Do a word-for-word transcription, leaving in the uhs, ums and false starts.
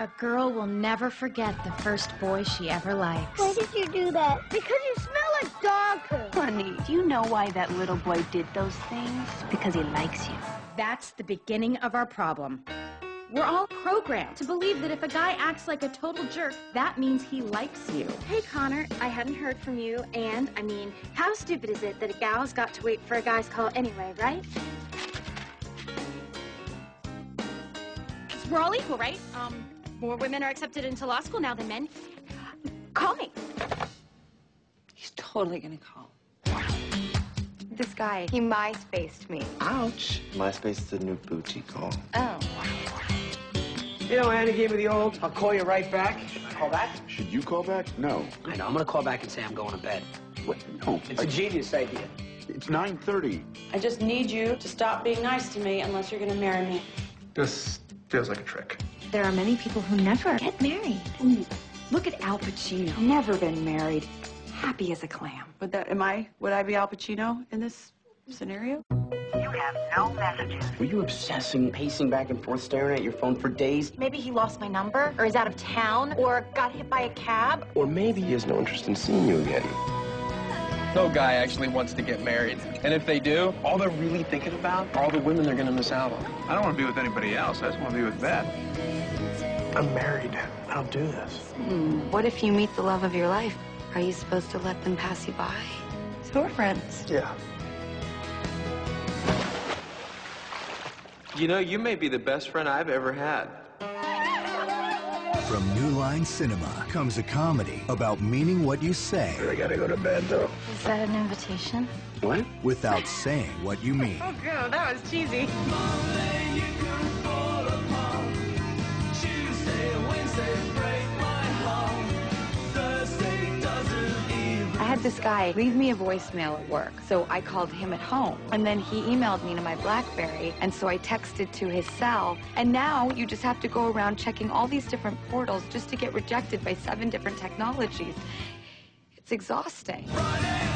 A girl will never forget the first boy she ever likes. Why did you do that? Because you smell like dog poo. Honey, do you know why that little boy did those things? Because he likes you. That's the beginning of our problem. We're all programmed to believe that if a guy acts like a total jerk, that means he likes you. Hey, Connor, I hadn't heard from you, and, I mean, how stupid is it that a gal's got to wait for a guy's call anyway, right? We're all equal, right? Um, more women are accepted into law school now than men. Call me. He's totally gonna call. This guy, he MySpaced me. Ouch. MySpace is the new booty call. Oh. You know, Annie gave me the old, I'll call you right back. Call back? Should you call back? No. I know, I'm gonna call back and say I'm going to bed. What? No. It's a genius idea. It's nine thirty. I just need you to stop being nice to me unless you're gonna marry me. This feels like a trick. There are many people who never get married. Ooh, look at Al Pacino. Never been married. Happy as a clam. Would that, am I, would I be Al Pacino in this scenario? You have no messages. Were you obsessing, pacing back and forth, staring at your phone for days? Maybe he lost my number, or is out of town, or got hit by a cab. Or maybe he has no interest in seeing you again. No guy actually wants to get married. And if they do, All they're really thinking about are all the women they're gonna miss out on. I don't want to be with anybody else. I just want to be with Beth. I'm married. I don't do this. Hmm, what if you meet the love of your life? Are you supposed to let them pass you by? So we're friends. Yeah. You know, you may be the best friend I've ever had. From New Line Cinema comes a comedy about meaning what you say. I gotta go to bed, though. Is that an invitation? What? Without saying what you mean. Oh, God, that was cheesy. I had this guy leave me a voicemail at work, so I called him at home. And then he emailed me to my BlackBerry, and so I texted to his cell. And now you just have to go around checking all these different portals just to get rejected by seven different technologies. It's exhausting. Friday.